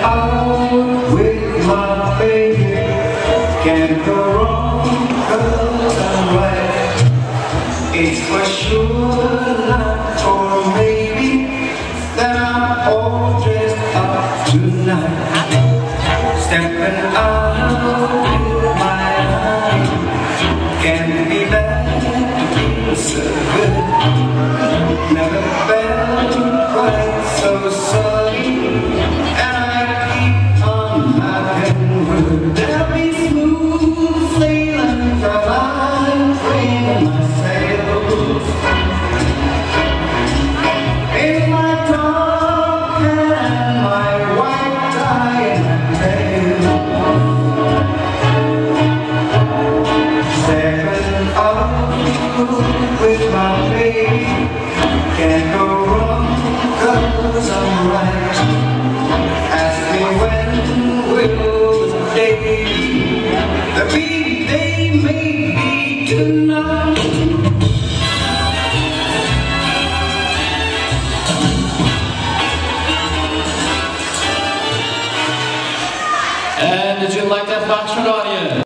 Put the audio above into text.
out with my baby, can't go wrong, 'cause I'm right. It's for sure not, or maybe that I'm all dressed up tonight. Stepping out with my eyes, can't be bad to feel so good. Never felt quite so sunny, and I keep on knocking wood. There'll be smooth sailing from I'm bringing my sails. In my top hat and my white tie and tail. Stepping out with my baby, can't go wrong, 'cause I'm right. Ask me when will the day be? The big day may be tonight. And did you like that Foxtrot audience?